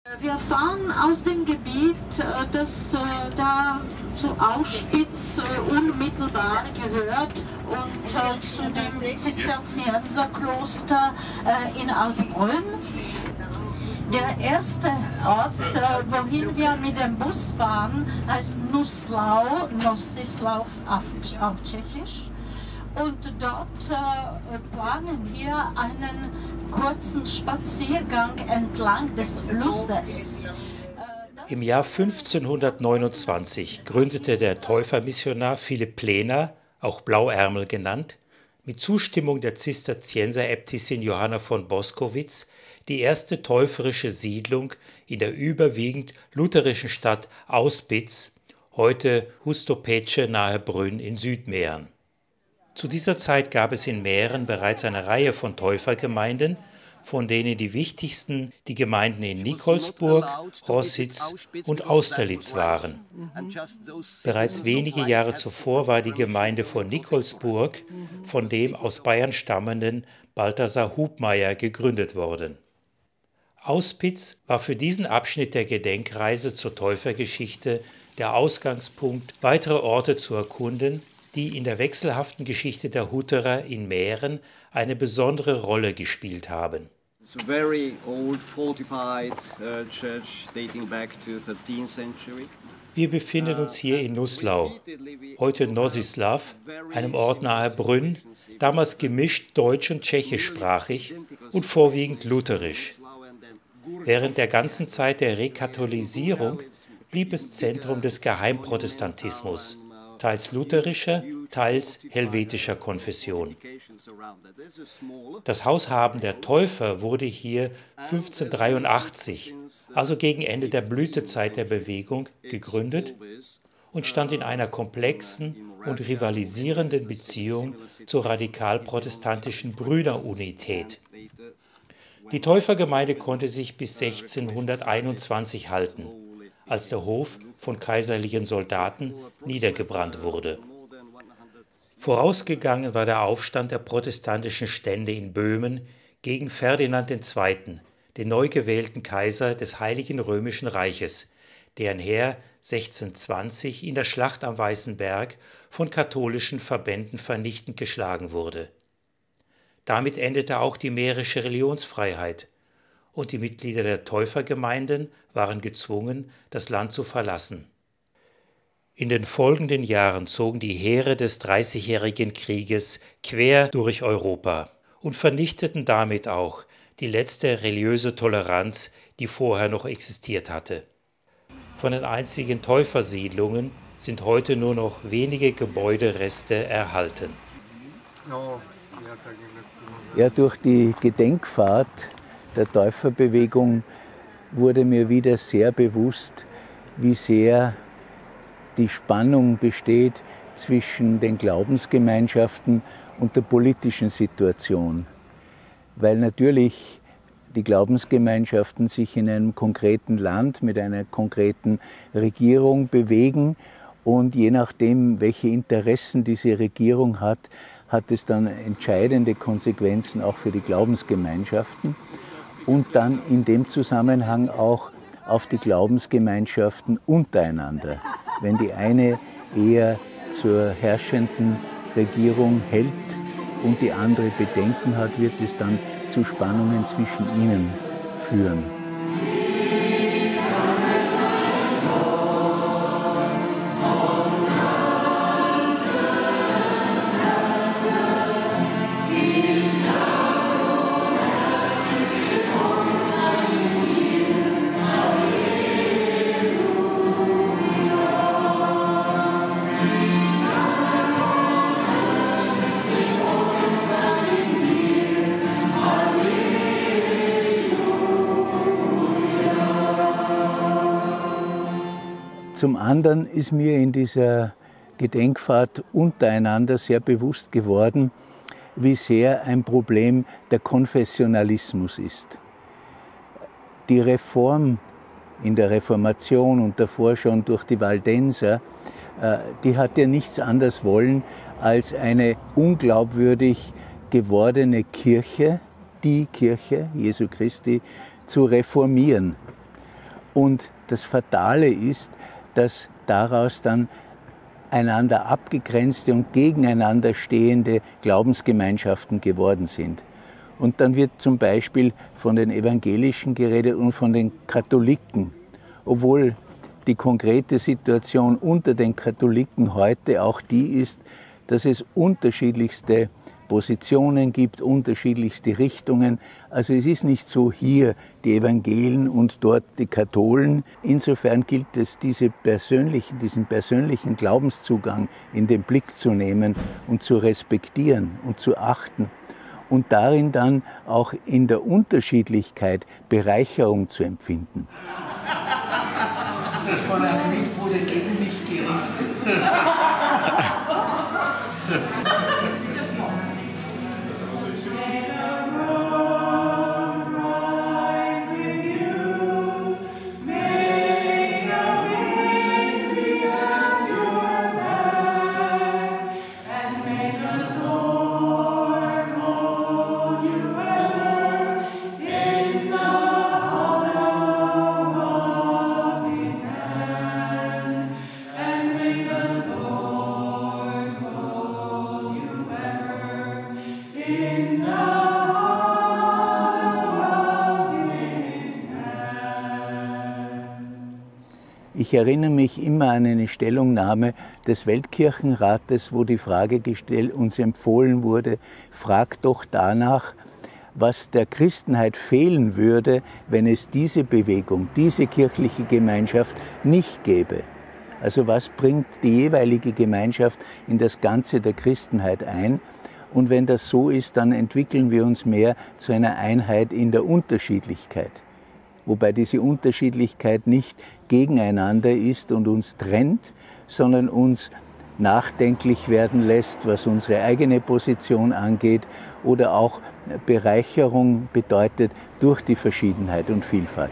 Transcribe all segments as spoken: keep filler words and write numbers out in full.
Wir fahren aus dem Gebiet, das da zu Auschwitz unmittelbar gehört und zu dem Zisterzienserkloster in Asbrunn. Der erste Ort, wohin wir mit dem Bus fahren, heißt Nuslau, Nossislau auf, auf Tschechisch. Und dort äh, planen wir einen kurzen Spaziergang entlang des Flusses. Im Jahr fünfzehnhundertneunundzwanzig gründete der Täufermissionar Philipp Plener, auch Blauärmel genannt, mit Zustimmung der Zisterzienseräbtissin Johanna von Boskowitz die erste täuferische Siedlung in der überwiegend lutherischen Stadt Auspitz, heute Hustopece nahe Brünn in Südmähren. Zu dieser Zeit gab es in Mähren bereits eine Reihe von Täufergemeinden, von denen die wichtigsten die Gemeinden in Nikolsburg, Rossitz und Austerlitz waren. Bereits wenige Jahre zuvor war die Gemeinde von Nikolsburg von dem aus Bayern stammenden Balthasar Hubmeier gegründet worden. Auspitz war für diesen Abschnitt der Gedenkreise zur Täufergeschichte der Ausgangspunkt, weitere Orte zu erkunden, die in der wechselhaften Geschichte der Hutterer in Mähren eine besondere Rolle gespielt haben. It's a very old fortified uh, church dating back to thirteenth century. Wir befinden uns hier in Nuslau, heute Nossislav, einem Ort nahe Brünn, damals gemischt deutsch- und tschechischsprachig und vorwiegend lutherisch. Während der ganzen Zeit der Rekatholisierung blieb es Zentrum des Geheimprotestantismus, teils lutherischer, teils helvetischer Konfession. Das Haushaben der Täufer wurde hier fünfzehnhundertdreiundachtzig, also gegen Ende der Blütezeit der Bewegung, gegründet und stand in einer komplexen und rivalisierenden Beziehung zur radikal-protestantischen Brüderunität. Die Täufergemeinde konnte sich bis sechzehnhunderteinundzwanzig halten, als der Hof von kaiserlichen Soldaten niedergebrannt wurde. Vorausgegangen war der Aufstand der protestantischen Stände in Böhmen gegen Ferdinand der Zweite., den neu gewählten Kaiser des Heiligen Römischen Reiches, deren Heer sechzehnhundertzwanzig in der Schlacht am Weißen Berg von katholischen Verbänden vernichtend geschlagen wurde. Damit endete auch die mährische Religionsfreiheit, und die Mitglieder der Täufergemeinden waren gezwungen, das Land zu verlassen. In den folgenden Jahren zogen die Heere des Dreißigjährigen Krieges quer durch Europa und vernichteten damit auch die letzte religiöse Toleranz, die vorher noch existiert hatte. Von den einzigen Täufersiedlungen sind heute nur noch wenige Gebäudereste erhalten. Ja, durch die Gedenkfahrt der Täuferbewegung wurde mir wieder sehr bewusst, wie sehr die Spannung besteht zwischen den Glaubensgemeinschaften und der politischen Situation. Weil natürlich die Glaubensgemeinschaften sich in einem konkreten Land mit einer konkreten Regierung bewegen und je nachdem, welche Interessen diese Regierung hat, hat es dann entscheidende Konsequenzen auch für die Glaubensgemeinschaften und dann in dem Zusammenhang auch auf die Glaubensgemeinschaften untereinander. Wenn die eine eher zur herrschenden Regierung hält und die andere Bedenken hat, wird es dann zu Spannungen zwischen ihnen führen. Zum anderen ist mir in dieser Gedenkfahrt untereinander sehr bewusst geworden, wie sehr ein Problem der Konfessionalismus ist. Die Reform in der Reformation und davor schon durch die Waldenser, die hat ja nichts anderes wollen, als eine unglaubwürdig gewordene Kirche, die Kirche Jesu Christi, zu reformieren. Und das Fatale ist, dass daraus dann einander abgegrenzte und gegeneinander stehende Glaubensgemeinschaften geworden sind. Und dann wird zum Beispiel von den Evangelischen geredet und von den Katholiken, obwohl die konkrete Situation unter den Katholiken heute auch die ist, dass es unterschiedlichste Positionen gibt, unterschiedlichste Richtungen. Also es ist nicht so hier die Evangelen und dort die Katholen. Insofern gilt es, diese persönlichen, diesen persönlichen Glaubenszugang in den Blick zu nehmen und zu respektieren und zu achten und darin dann auch in der Unterschiedlichkeit Bereicherung zu empfinden. Das von einem Mitbruder gegen mich gerichtet. Ich erinnere mich immer an eine Stellungnahme des Weltkirchenrates, wo die Frage gestellt, uns empfohlen wurde, fragt doch danach, was der Christenheit fehlen würde, wenn es diese Bewegung, diese kirchliche Gemeinschaft nicht gäbe. Also was bringt die jeweilige Gemeinschaft in das Ganze der Christenheit ein? Und wenn das so ist, dann entwickeln wir uns mehr zu einer Einheit in der Unterschiedlichkeit. Wobei diese Unterschiedlichkeit nicht gegeneinander ist und uns trennt, sondern uns nachdenklich werden lässt, was unsere eigene Position angeht oder auch Bereicherung bedeutet durch die Verschiedenheit und Vielfalt.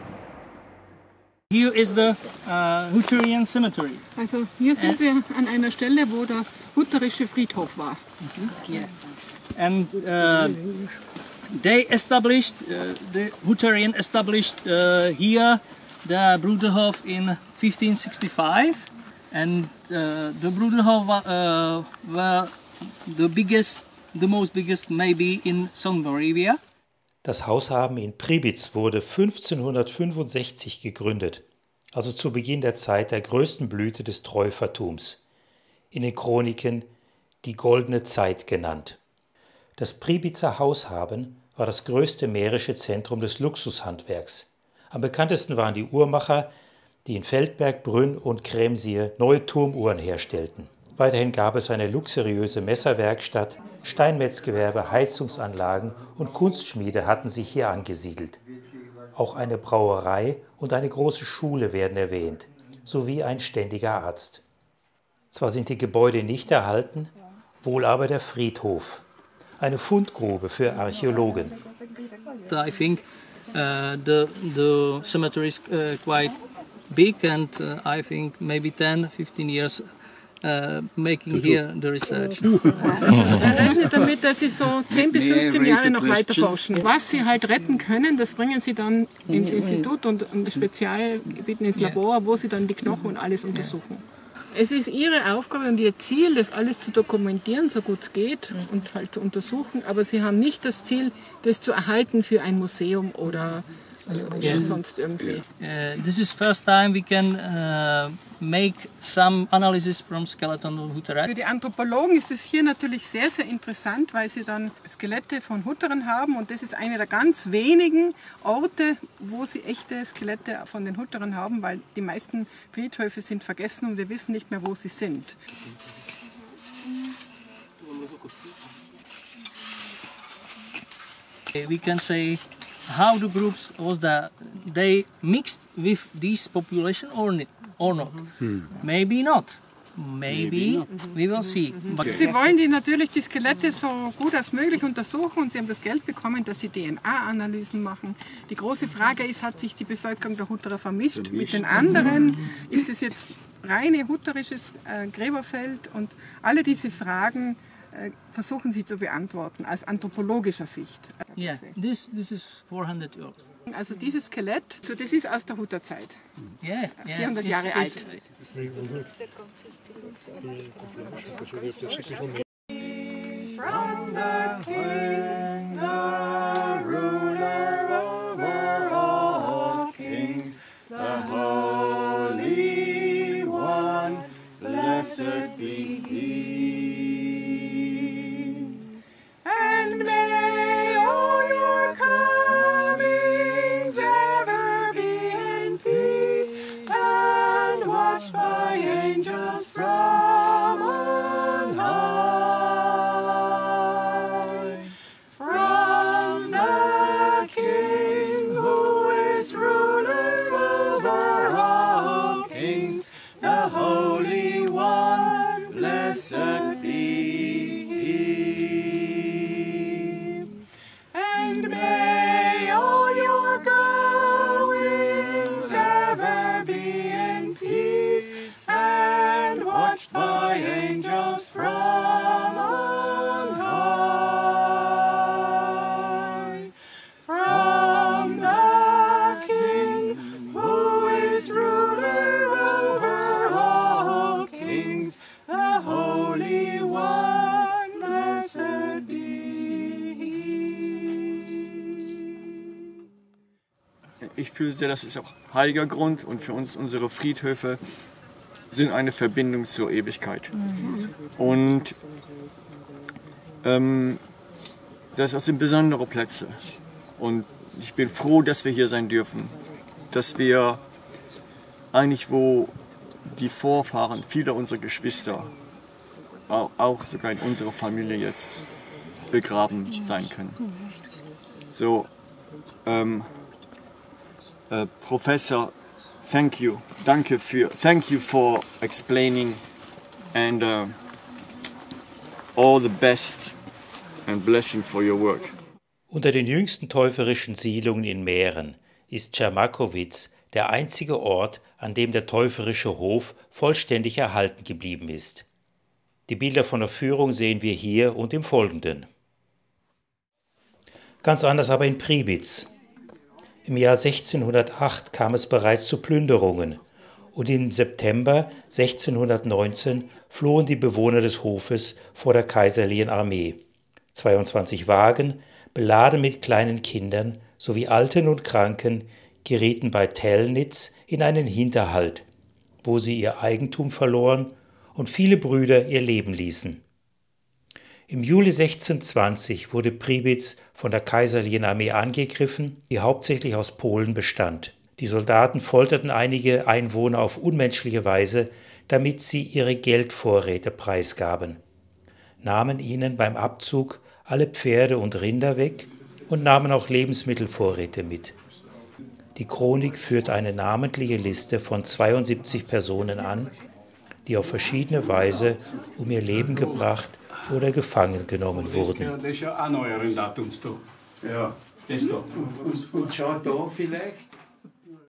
Here is the uh, Hutterian Cemetery. Also hier sind wir an einer Stelle, wo der Hutterische Friedhof war. Yeah. And uh, they established, uh, the Hutterian established uh, here the Bruderhof in fifteen sixty-five, and uh, the Bruderhof uh, were the biggest, the most biggest maybe in South Moravia. Das Haushaben in Pribitz wurde fünfzehnhundertfünfundsechzig gegründet, also zu Beginn der Zeit der größten Blüte des Täufertums. In den Chroniken die Goldene Zeit genannt. Das Pribitzer Haushaben war das größte mährische Zentrum des Luxushandwerks. Am bekanntesten waren die Uhrmacher, die in Feldberg, Brünn und Kremsier neue Turmuhren herstellten. Weiterhin gab es eine luxuriöse Messerwerkstatt, Steinmetzgewerbe, Heizungsanlagen und Kunstschmiede hatten sich hier angesiedelt. Auch eine Brauerei und eine große Schule werden erwähnt, sowie ein ständiger Arzt. Zwar sind die Gebäude nicht erhalten, wohl aber der Friedhof, eine Fundgrube für Archäologen. I think uh, the the cemetery is uh, quite big, and uh, I think maybe ten, fifteen years uh, making here the research. Er rechnet damit, dass sie so zehn bis fünfzehn Jahre noch weiter forschen. Was sie halt retten können, das bringen sie dann ins Institut und in Spezialgebieten ins Labor, wo sie dann die Knochen und alles untersuchen. Es ist ihre Aufgabe und ihr Ziel, das alles zu dokumentieren, so gut es geht und halt zu untersuchen, aber sie haben nicht das Ziel, das zu erhalten für ein Museum oder Yeah. sonst irgendwie. Uh, this is first time we can uh, make some analysis from skeleton of Hutterite. Für die Anthropologen ist es hier natürlich sehr, sehr interessant, weil sie dann Skelette von Hutterern haben und das ist einer der ganz wenigen Orte, wo sie echte Skelette von den Hutterern haben, weil die meisten Friedhöfe sind vergessen und wir wissen nicht mehr, wo sie sind. We can say how the groups was that they mixed with this population or not, or not. Hmm. Maybe not. Maybe, Maybe we will see. But sie wollen die natürlich die Skelette so gut als möglich untersuchen und sie haben das Geld bekommen, dass sie D N A-Analysen machen. Die große Frage ist, hat sich die Bevölkerung der Hutterer vermischt, vermischt mit den anderen? Ist es jetzt reine hutterisches äh, Gräberfeld? Und alle diese Fragen äh, versuchen Sie zu beantworten, aus anthropologischer Sicht. Yeah, this, this is four hundred years. Also dieses Skelett, so das ist aus der Hutterzeit. Yeah, yeah. vierhundert it's- Jahre it's- alt. From the King, the ruler over all kings, the Holy One, blessed be He. And may all your comings ever be in peace, and watched by angels from on high. From the King who is ruler over all kings, the Holy One, blessed be He. And may all your goings ever be in peace, and watched by angels from on high. From the King who is ruler over all kings, the Holy One, blessed be He. Ich fühle sehr, das ist auch heiliger Grund und für uns unsere Friedhöfe sind eine Verbindung zur Ewigkeit. Und ähm, das sind besondere Plätze. Und ich bin froh, dass wir hier sein dürfen. Dass wir eigentlich, wo die Vorfahren vieler unserer Geschwister, auch, auch sogar in unserer Familie jetzt, begraben sein können. So, ähm, äh, Professor, thank you. Danke für, thank you for explaining and uh, all the best and blessing for your work. Unter den jüngsten täuferischen Siedlungen in Mähren ist Czermakowitz der einzige Ort, an dem der täuferische Hof vollständig erhalten geblieben ist. Die Bilder von der Führung sehen wir hier und im Folgenden. Ganz anders aber in Pribitz. Im Jahr sechzehnhundertacht kam es bereits zu Plünderungen und im September sechzehnhundertneunzehn flohen die Bewohner des Hofes vor der kaiserlichen Armee. zweiundzwanzig Wagen, beladen mit kleinen Kindern sowie Alten und Kranken, gerieten bei Tellnitz in einen Hinterhalt, wo sie ihr Eigentum verloren und viele Brüder ihr Leben ließen. Im Juli sechzehnhundertzwanzig wurde Pribitz von der kaiserlichen Armee angegriffen, die hauptsächlich aus Polen bestand. Die Soldaten folterten einige Einwohner auf unmenschliche Weise, damit sie ihre Geldvorräte preisgaben, nahmen ihnen beim Abzug alle Pferde und Rinder weg und nahmen auch Lebensmittelvorräte mit. Die Chronik führt eine namentliche Liste von zweiundsiebzig Personen an, die auf verschiedene Weise um ihr Leben gebracht oder gefangen genommen wurden. Das ist ja auch noch ein Datum da. Ja. Das da. Und, und schau da vielleicht.